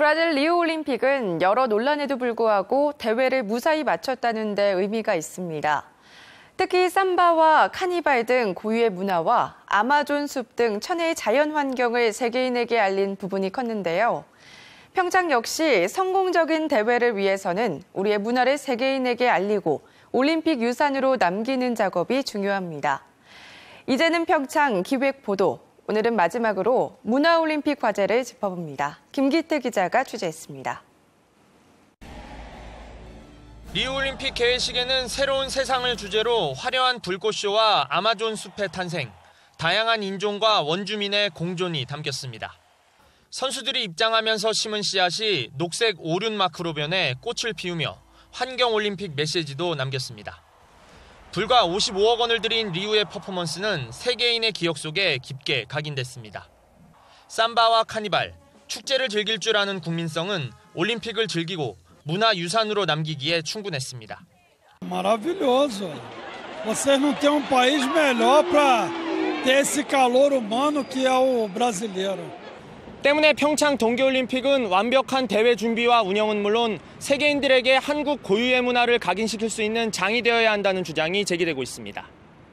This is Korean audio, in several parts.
브라질 리우올림픽은 여러 논란에도 불구하고 대회를 무사히 마쳤다는 데 의미가 있습니다. 특히 삼바와 카니발 등 고유의 문화와 아마존 숲 등 천혜의 자연 환경을 세계인에게 알린 부분이 컸는데요. 평창 역시 성공적인 대회를 위해서는 우리의 문화를 세계인에게 알리고 올림픽 유산으로 남기는 작업이 중요합니다. 이제는 평창 기획 보도. 오늘은 마지막으로 문화올림픽 과제를 짚어봅니다. 김기태 기자가 취재했습니다. 리우올림픽 개회식에는 새로운 세상을 주제로 화려한 불꽃쇼와 아마존 숲의 탄생, 다양한 인종과 원주민의 공존이 담겼습니다. 선수들이 입장하면서 심은 씨앗이 녹색 오륜 마크로 변해 꽃을 피우며 환경올림픽 메시지도 남겼습니다. 불과 55억 원을 들인 리우의 퍼포먼스는 세계인의 기억 속에 깊게 각인됐습니다. 삼바와 카니발, 축제를 즐길 줄 아는 국민성은 올림픽을 즐기고 문화유산으로 남기기에 충분했습니다. Maravilhoso. Vocês não têm país melhor para ter esse calor humano que é o brasileiro. 때문에 평창 동계올림픽은 완벽한 대회 준비와 운영은 물론 세계인들에게 한국 고유의 문화를 각인시킬 수 있는 장이 되어야 한다는 주장이 제기되고 있습니다.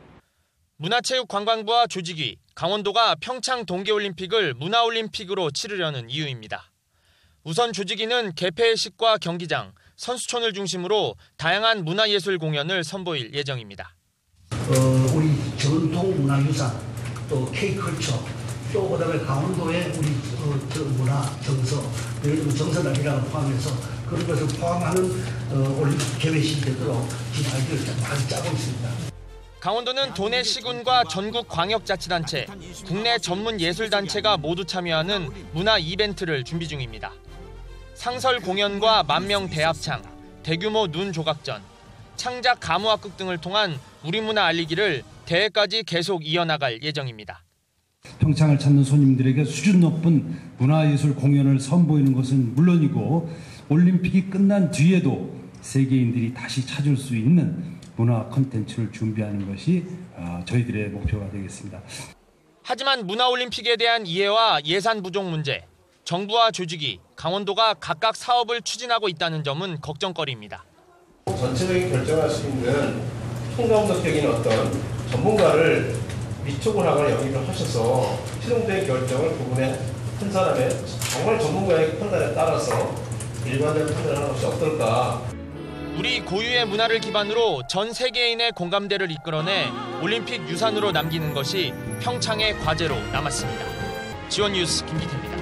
문화체육관광부와 조직위, 강원도가 평창 동계올림픽을 문화올림픽으로 치르려는 이유입니다. 우선 조직위는 개폐식과 경기장, 선수촌을 중심으로 다양한 문화예술 공연을 선보일 예정입니다. 우리 전통 문화유산, 또 K컬처, 또 그다음에 강원도의 우리 문화, 정서, 예를 들면 정서날이라고 포함해서 그런 것을 포함하는 올림픽 개회식이 되도록 지금 아이디어를 많이 짜고 있습니다. 강원도는 도내 시군과 전국 광역자치단체, 국내 전문 예술단체가 모두 참여하는 문화 이벤트를 준비 중입니다. 상설 공연과 만명 대합창, 대규모 눈 조각전, 창작 가무악극 등을 통한 우리 문화 알리기를 대회까지 계속 이어나갈 예정입니다. 평창을 찾는 손님들에게 수준 높은 문화예술 공연을 선보이는 것은 물론이고 올림픽이 끝난 뒤에도 세계인들이 다시 찾을 수 있는 문화 콘텐츠를 준비하는 것이 저희들의 목표가 되겠습니다. 하지만 문화올림픽에 대한 이해와 예산 부족 문제, 정부와 조직이 강원도가 각각 사업을 추진하고 있다는 점은 걱정거리입니다. 전체적인 결정할 수 있는 총감독적인 어떤 전문가를 위촉을 영입을 하셔서 최종적인 결정을 그분의 한 사람의 정말 전문가의 판단에 따라서 일관된 판단을 하는 것이 어떨까. 우리 고유의 문화를 기반으로 전 세계인의 공감대를 이끌어내 올림픽 유산으로 남기는 것이 평창의 과제로 남았습니다. 지원뉴스 김기태입니다.